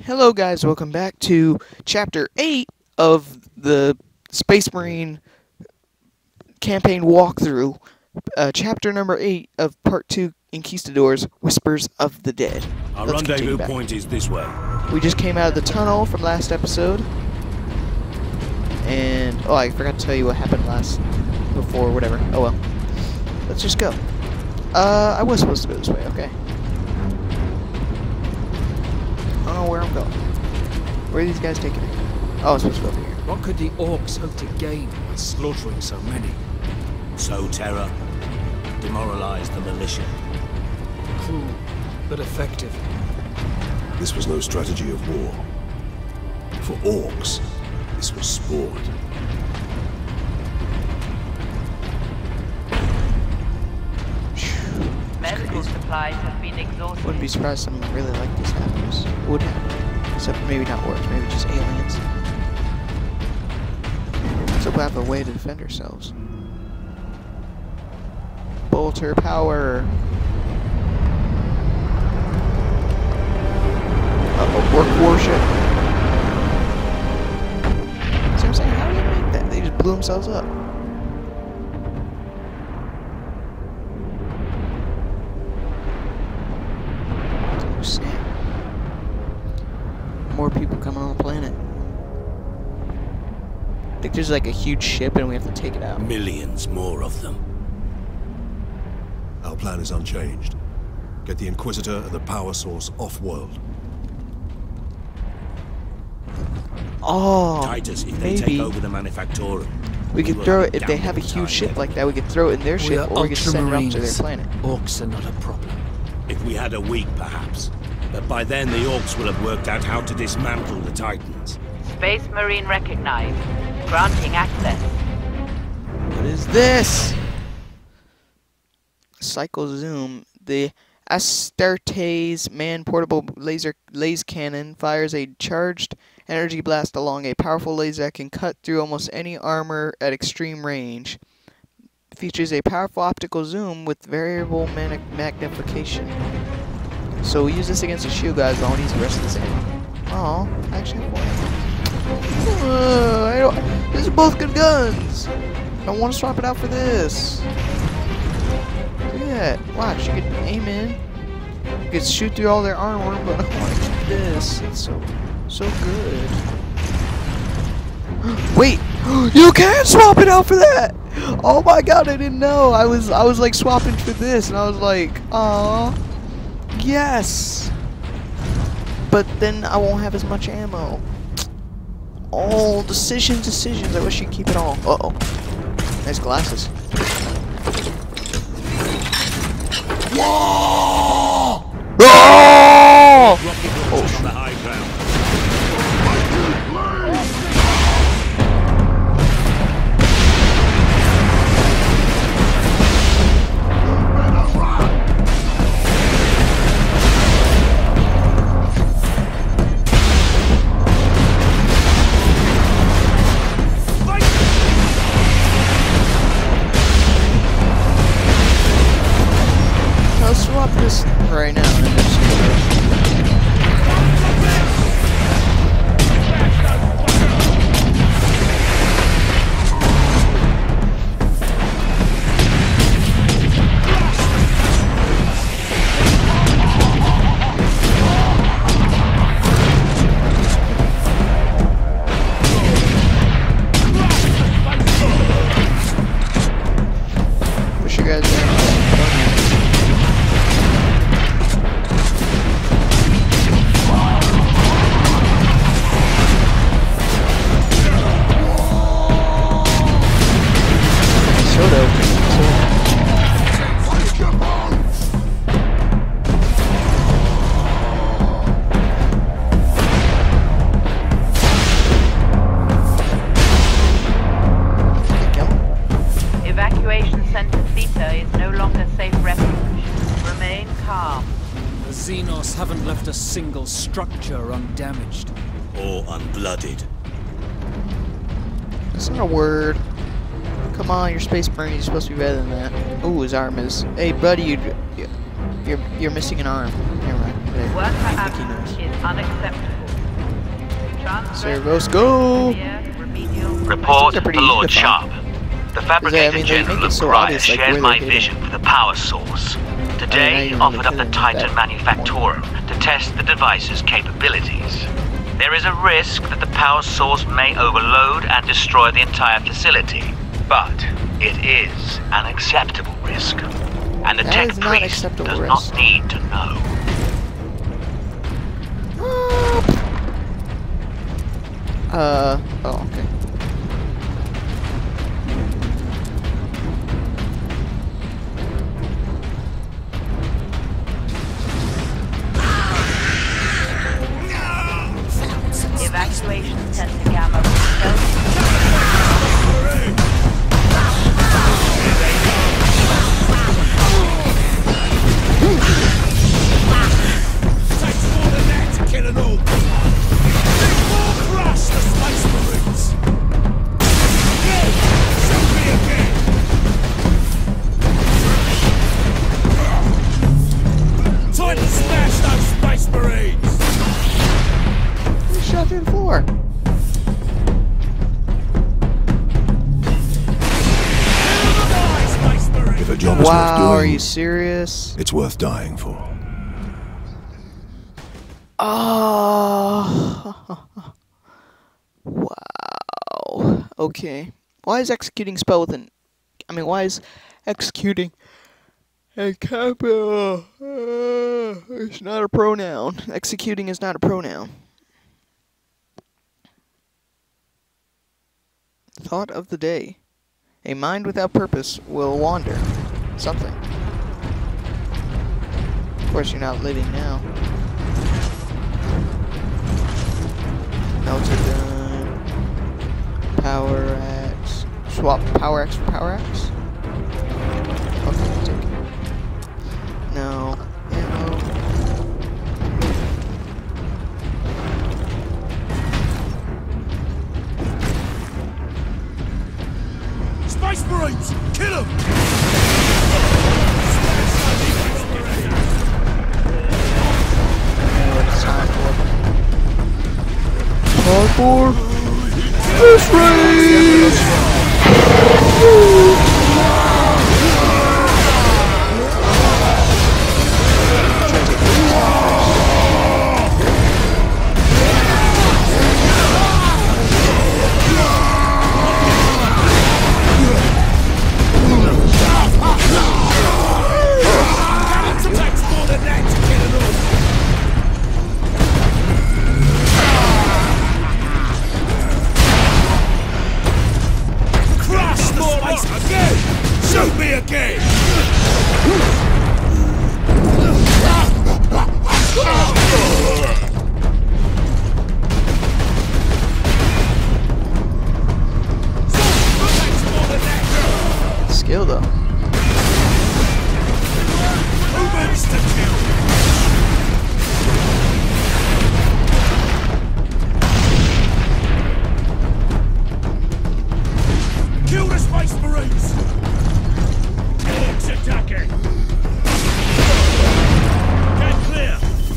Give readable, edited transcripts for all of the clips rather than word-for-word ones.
Hello guys, welcome back to Chapter 8 of the Space Marine campaign walkthrough. Chapter number 8 of Part 2, Inquistadors, Whispers of the Dead. Our Let's rendezvous point is this way. We just came out of the tunnel from last episode. And, oh, I forgot to tell you what happened before, whatever. Oh well. Let's just go. I was supposed to go this way, okay. I don't know where I'm going. Where are these guys taking me? Oh, I'm supposed to go over here. What could the orcs hope to gain by slaughtering so many? Sow terror, demoralize the militia. Cruel, but effective. This was no strategy of war. For orcs, this was sport. Medical supplies have been exhausted. Wouldn't be surprised if something really like this happens. Would happen. Except maybe not orcs, maybe just aliens. So we'll have a way to defend ourselves. Bolter power. Uh-oh, work warship. See what I'm saying? How did they make that? They just blew themselves up. More people coming on the planet. I think there's like a huge ship and we have to take it out. Millions more of them. Our plan is unchanged. Get the Inquisitor and the power source off-world. Oh, Titus, if they take over the Manufactorum, we could throw it, if they have a huge ship like that, we could throw it in their ship or we could send it up to their planet. Orcs are not a problem. If we had a week, perhaps. But by then the orcs will have worked out how to dismantle the Titans. Space Marine recognized. Granting access. What is this? Cycle zoom. The Astartes man-portable laser cannon fires a charged energy blast along a powerful laser that can cut through almost any armor at extreme range. It features a powerful optical zoom with variable magnification. So we use this against the shield guys, but I want to use the rest of this ammo. Oh, I actually have one. These are both good guns. I want to swap it out for this. Look at that. Watch, you can aim in. You can shoot through all their armor, but I want to keep this. It's so good. Wait, you can swap it out for that. Oh my god, I didn't know. I was like swapping for this, and I was like, aww. Yes! But then I won't have as much ammo. Oh, decisions. I wish you'd keep it all. Uh-oh. Nice glasses. Whoa! Oh! Rocket on the high ground. Let's swap this right now and then just wish you guys Evacuation Center Theta is no longer safe refuge. Remain calm. The Xenos haven't left a single structure undamaged. Or unblooded. That's not a word. Come on, you're Space Marine. You're supposed to be better than that. Ooh, his arm is. Hey, buddy, you're missing an arm. Never mind. Worker absence is unacceptable. Servos, go! Report These are pretty to Lord easy to find. Sharp. The fabricator they general make it of so Goriah obvious, like, shares where my they're vision for the power source. Today, he I offered up really the couldn't like Titan that. Manufactorum to test the device's capabilities. There is a risk that the power source may overload and destroy the entire facility, but it is an acceptable risk. And the That tech is not priest acceptable does risk. not need to know. Oh, okay. Evacuation testing gamma window. Takes more than that to kill an orc. Big more crush the Space Marines. Good. Shoot me again. Time to smash those Space Marines. Who shot through the floor? Die, Space Marines. If a job is worth Wow, are doing, you serious? it's worth dying for. Oh. Wow. Okay. Why is executing spelled with an... I mean, why is executing a capital? It's not a pronoun. Executing is not a pronoun. Thought of the day. A mind without purpose will wander. Something. Of course, you're not living now. Notes are done. Power axe. Swap power axe for power axe? Okay, I'll take it. No. Ammo. Space Marines, kill them! It's time for this race! Takes more than that to kill an orc. Crush the Space again! Shoot me again! Takes more than that. Skill though. Movements to kill! Kill the Space Marines! Orcs attacking! Get clear!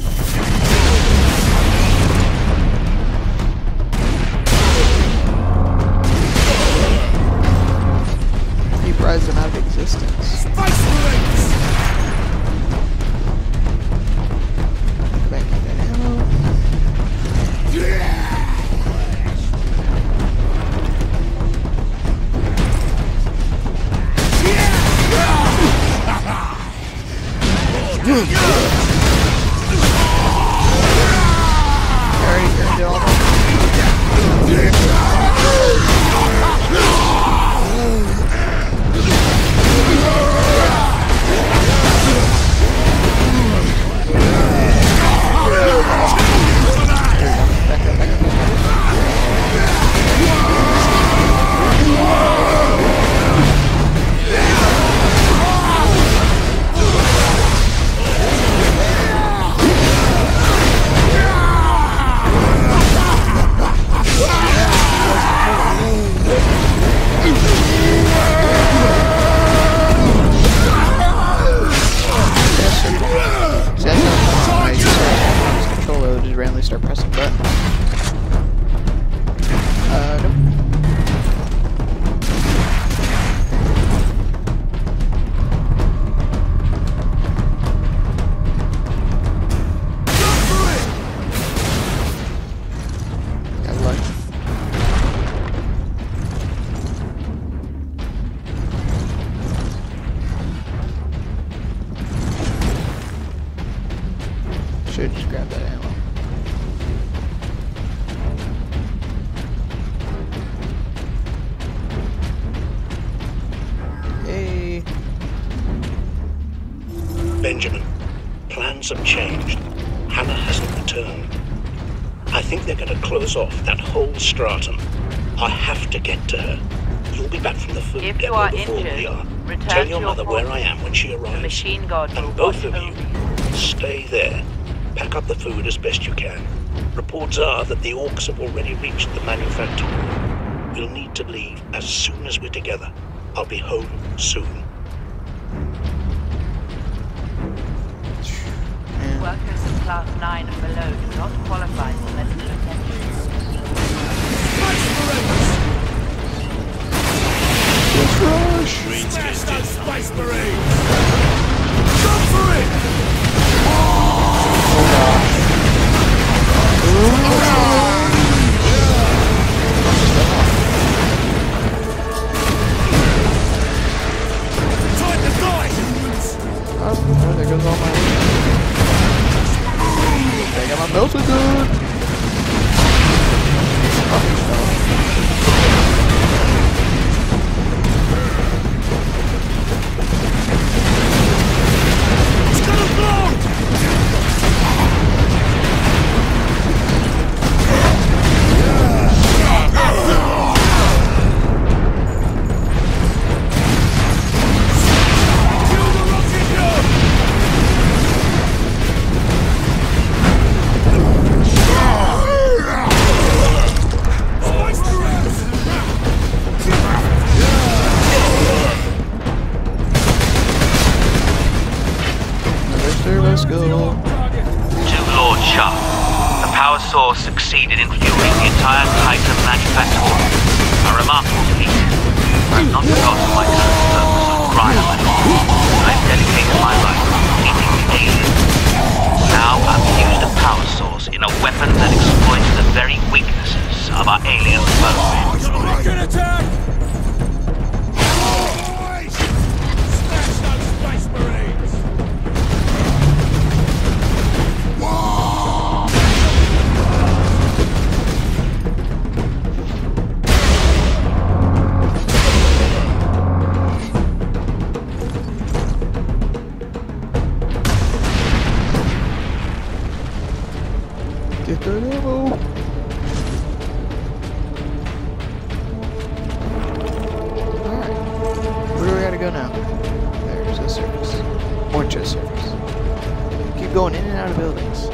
He prized them out of existence. Space Marines! Back to that ammo. Already earned it all. See, that's not fun. When I use controller, I would just randomly start pressing buttons. Should just grab that ammo. Hey. Benjamin, plans have changed. Hannah hasn't returned. I think they're going to close off that whole stratum. I have to get to her. You'll be back from the food If you depot are before injured, we are. return Tell to your your mother where I quarters. am when she arrives. The machine guard will And both watch of over you, you. stay there. Pack up the food as best you can. Reports are that the orcs have already reached the manufactory. We'll need to leave as soon as we're together. I'll be home soon. Workers in Class 9 and below do not qualify for medical attention. Smash those Space Marines! Jump for it! Time to die, humans! Oh, there goes all my... I got my melted good! It's gonna blow! Kill the rocket gun! Space Marines! Another service go. To Lord Sharp, the power source succeeded in fueling the entire Titan manufacturing. A remarkable feat. I've not forgotten my true purpose of crime. I've dedicated my life to defeating the aliens. Now I've used a power source in a weapon that exploits the very weaknesses of our alien foes. Rocket attack! Smash those Space Marines! Get that ammo. Alright. Where do we gotta go now? There's a surface. More chest surface. Keep going in and out of buildings.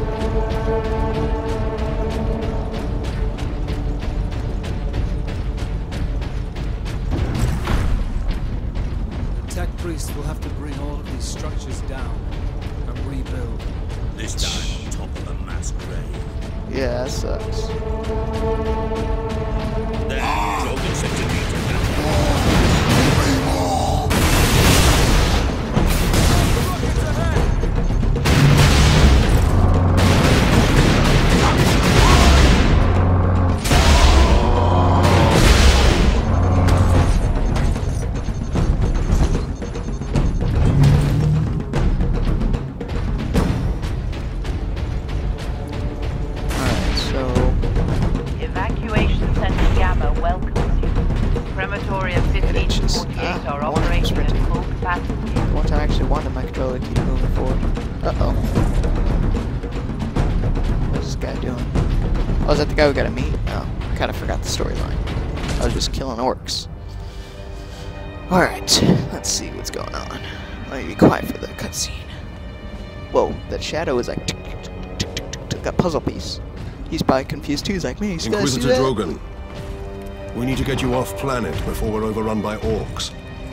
The tech priest will have to bring all of these structures down and rebuild. This time on top of a mass grave. Yeah, that sucks. Then Logan sent a meter back. Alright, so... Evacuation Center Gamma welcomes you. Crematory of 15 to Itches. 48 are I wanted to operating sprint. at full capacity. One time I actually wanted my controller to keep moving forward. Uh-oh. What's this guy doing? Oh, is that the guy we gotta meet? Oh, I kinda forgot the storyline. I was just killing orcs. Alright, let's see what's going on. Let me be quiet for the cutscene. Whoa, that shadow is like... that puzzle piece. He's probably confused too. He's like, me, Inquisitor Drogan, we need to get you off planet before we're overrun by orcs.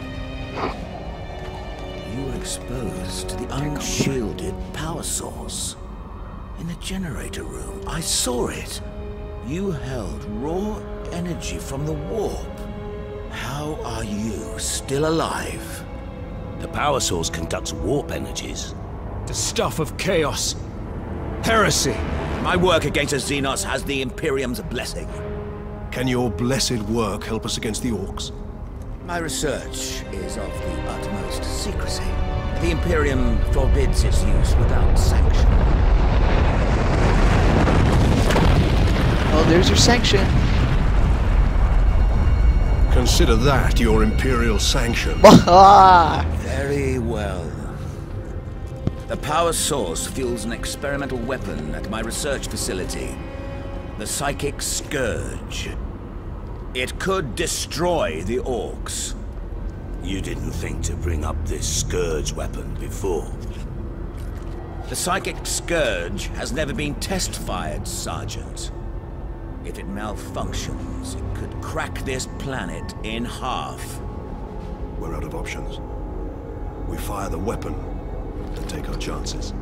You were exposed to the unshielded power source. In the generator room, I saw it. You held raw energy from the warp. How are you still alive? The power source conducts warp energies. The stuff of chaos. Heresy. My work against the Xenos has the Imperium's blessing. Can your blessed work help us against the orcs? My research is of the utmost secrecy. The Imperium forbids its use without sanction. there's your sanction. Consider that your Imperial sanction. Very well. The power source fuels an experimental weapon at my research facility. The Psychic Scourge. It could destroy the Orcs. You didn't think to bring up this Scourge weapon before. The Psychic Scourge has never been test-fired, Sergeant. If it malfunctions, it could crack this planet in half. We're out of options. We fire the weapon and take our chances.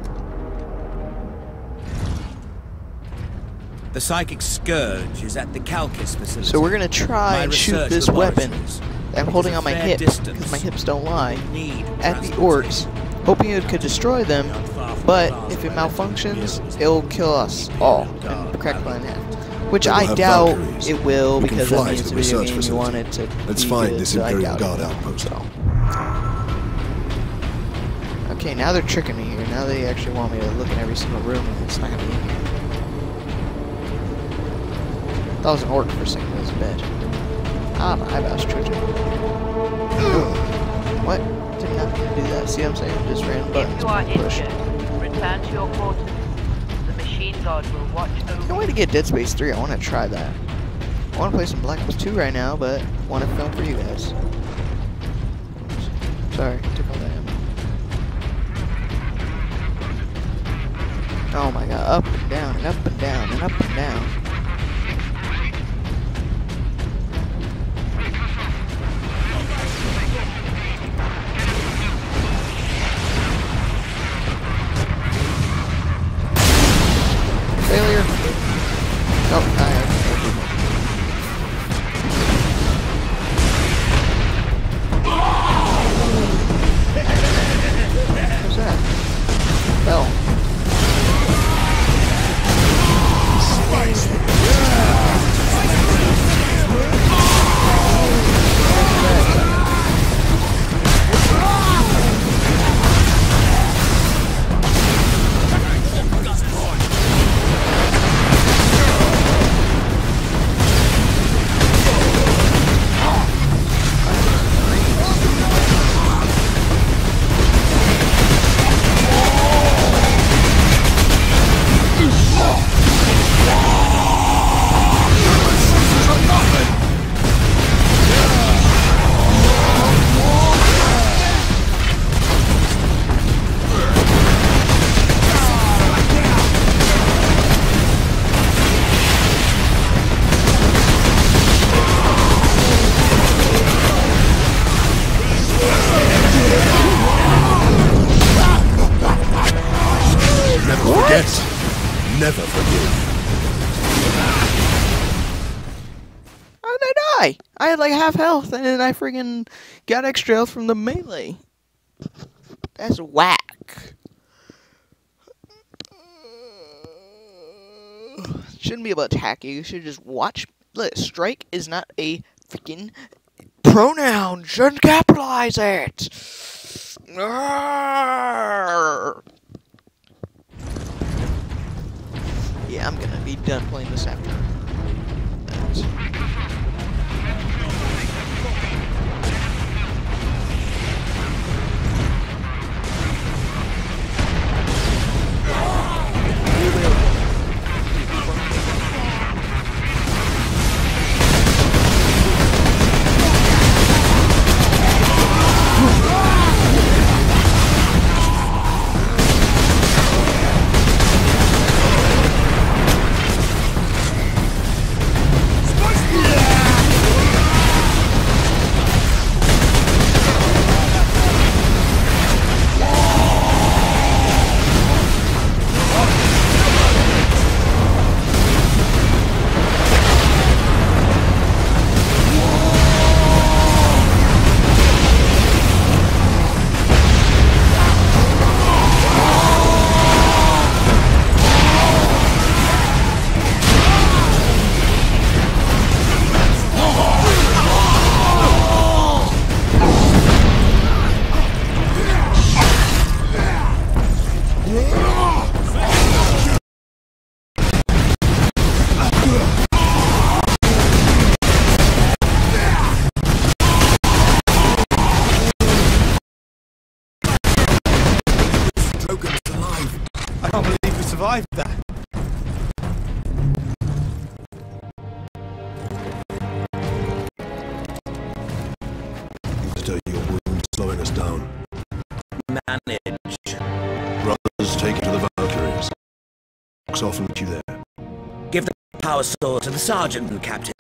The Scourge is at the Calcus facility. So we're gonna try and shoot this weapon that I'm holding on my hip, because my hips don't lie, at the orcs, hoping it could destroy them, but if it malfunctions, it'll kill us all and crack the in half. Which I doubt it will, because that means it's a video game you want it to Let's be find good, this so I Imperial doubt Guard it. outpost. So. Okay, now they're tricking me here. Now they actually want me to look in every single room, and it's not gonna be in here. That was an orc for a second, it was bed. Ah, my eyebrows twitching. What? Did not mean to do that. See what I'm saying? Just ran If buttons. you are Push. injured, return to your quarters. The machine guard will watch over Can't wait to get Dead Space 3. I want to try that. I want to play some Black Ops 2 right now, but want to film for you guys. Sorry, took all that ammo. Oh my god, up and down and up and down and up and down. Failure. Oh, I have. What's that? Fell. Never forgive. How did I die? I had like half health, and then I friggin' got extra health from the melee. That's whack. Shouldn't be able to attack you. You should just watch. Look, strike is not a freaking pronoun. Shouldn't capitalize it. Arrgh. Yeah, I'm gonna be done playing this after. survived that. Instead, your wound slowing us down. Manage. Brothers, take it to the Valkyries. Ox off and meet you there. Give the power source to the sergeant and captain.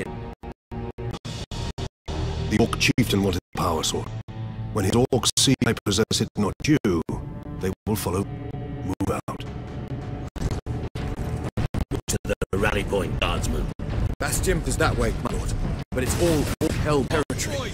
The Orc chieftain wanted the power sword. When his orcs see I possess it, not you, they will follow. Move out. To the rally point, guardsman. Bastion is that way, my lord. But it's all hell territory.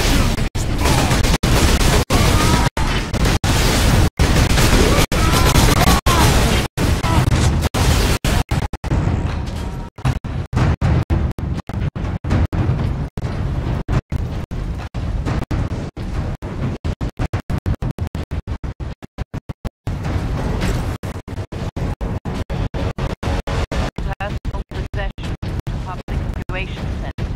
Personal possession of public evacuation centers.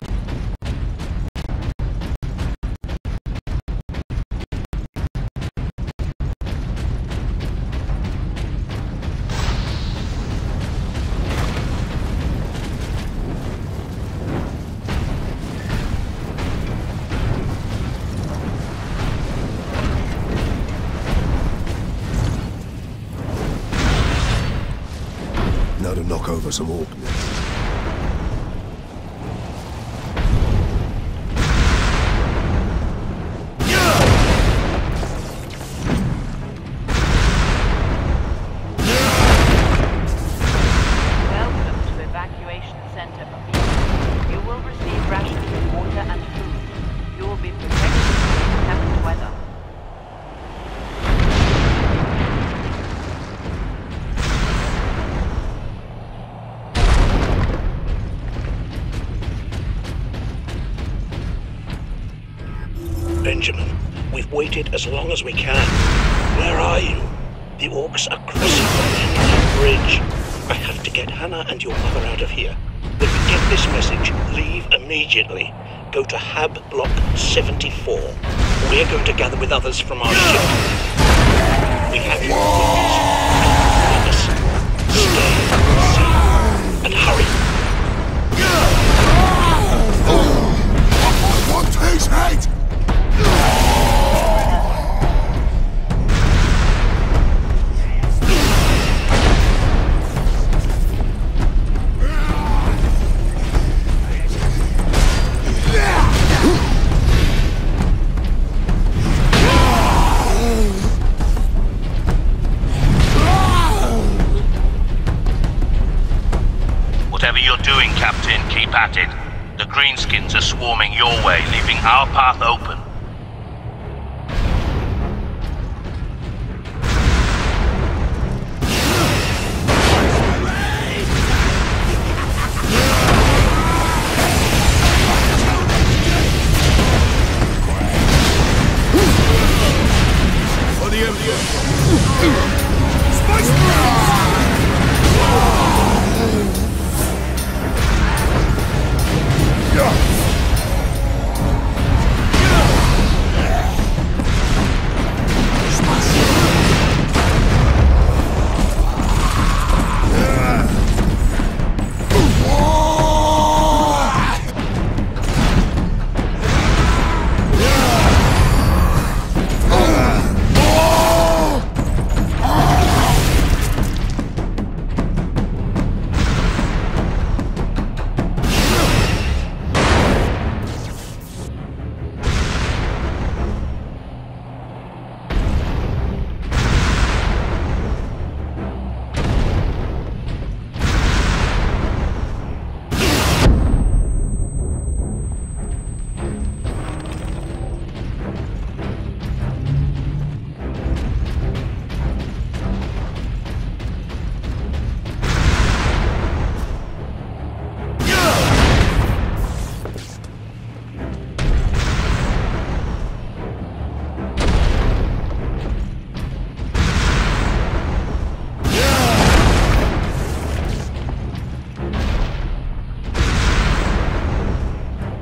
Now to knock over some Orc nests. Welcome to Evacuation Center, Marine. You will receive rations of water and food. You will be protected from inclement weather. Benjamin, we've waited as long as we can. Where are you? The Orcs are crossing the Menlo Bridge. I have to get Hannah and your mother out of here. When you get this message, leave immediately. Go to Hab Block 74. We're going to gather with others from our ship. We have your orders. Stay safe and hurry. What takes hate? Whatever you're doing, Captain, keep at it. The Greenskins are swarming your way, leaving our path open. For the Emperor! Spice Marines!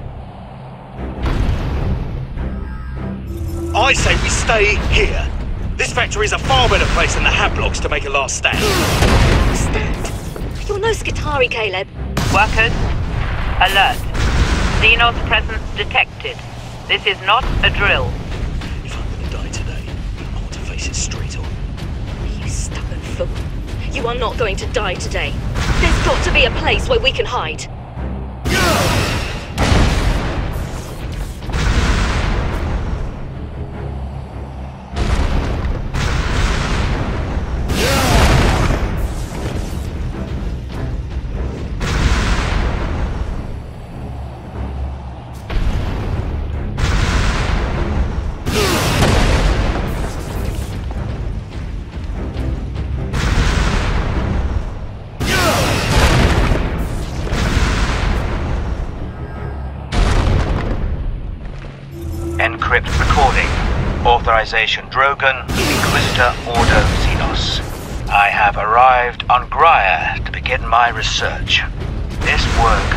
I say we stay here. This factory is a far better place than the Hat Blocks to make a last stand. Stand? You're no Skitari, Caleb. Workers, alert. Xenos presence detected. This is not a drill. If I'm gonna die today, I want to face it straight on. You stubborn fool. You are not going to die today. There's got to be a place where we can hide. Encrypt recording. Authorization Drogon, Inquisitor Ordo Xenos. I have arrived on Graia to begin my research. This work...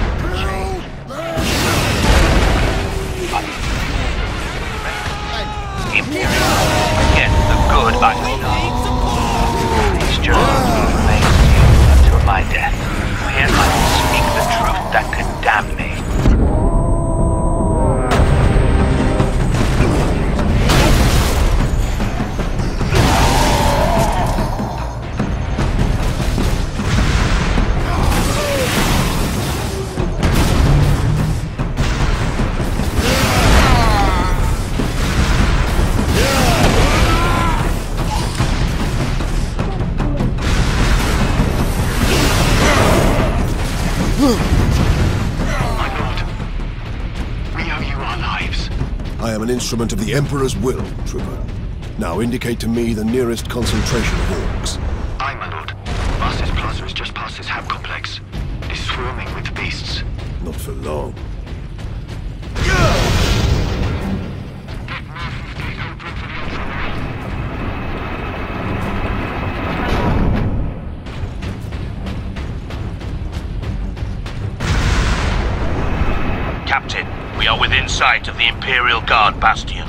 Imperial get the good I know. These journals will remain sealed until my death. Here I will speak the truth that could damn me. I am an instrument of the Emperor's will, Trooper. Now indicate to me the nearest concentration of orcs. Aye, my lord. Vastus Plaza is just past this hab complex. It is swarming with beasts. Not for long. Captain, we are within sight of the Imperial Guard bastion.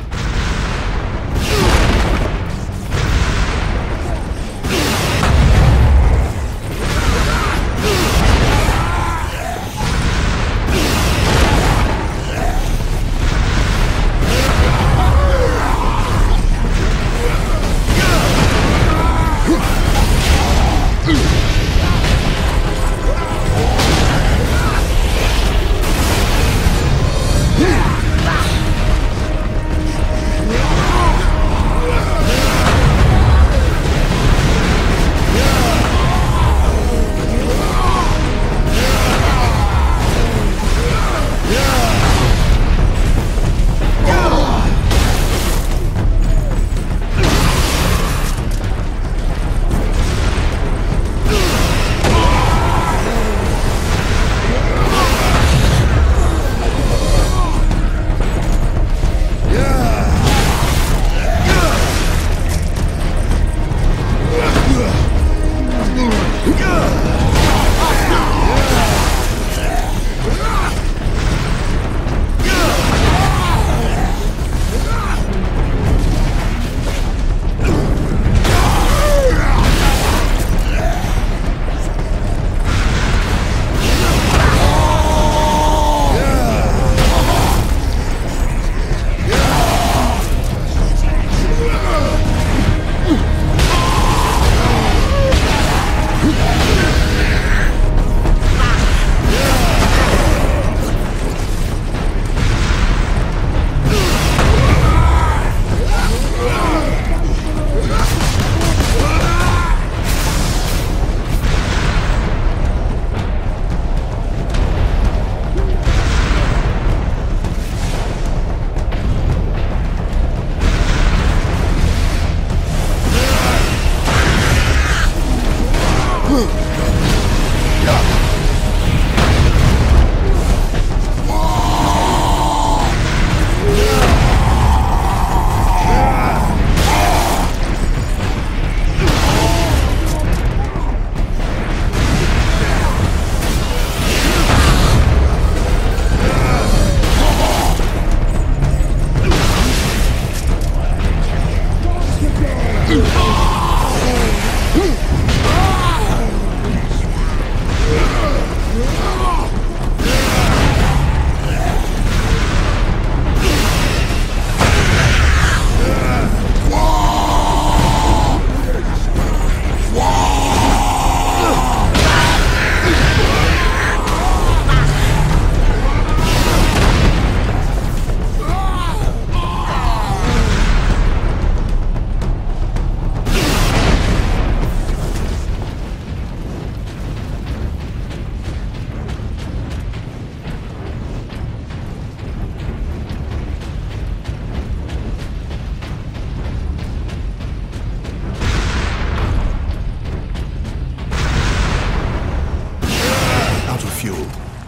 fuel.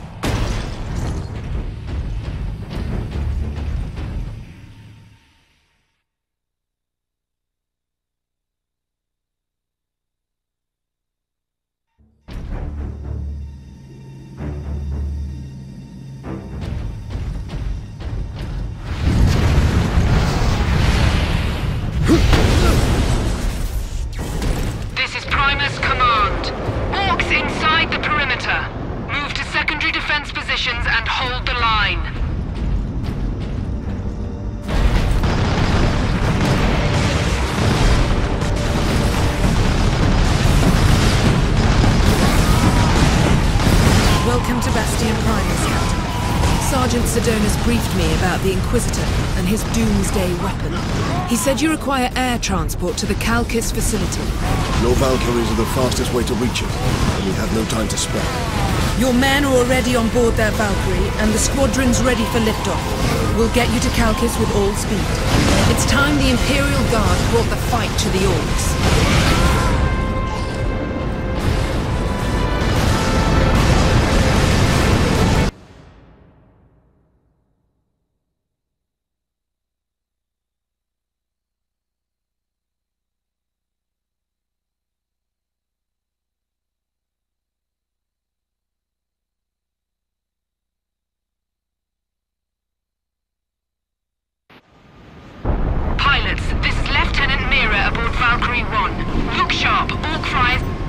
This is Primus Command. Orcs inside the perimeter. Move to secondary defense positions and hold the line. Welcome to Bastion Primus, Captain. Sergeant Sedonis briefed me about the Inquisitor and his doomsday weapon. He said you require air transport to the Calcis facility. Your Valkyries are the fastest way to reach it, and we have no time to spare. Your men are already on board their Valkyrie, and the squadron's ready for liftoff. We'll get you to Calcis with all speed. It's time the Imperial Guard brought the fight to the Orcs. Pilots, this is Lieutenant Mira aboard Valkyrie 1. Look sharp, Orc flyers...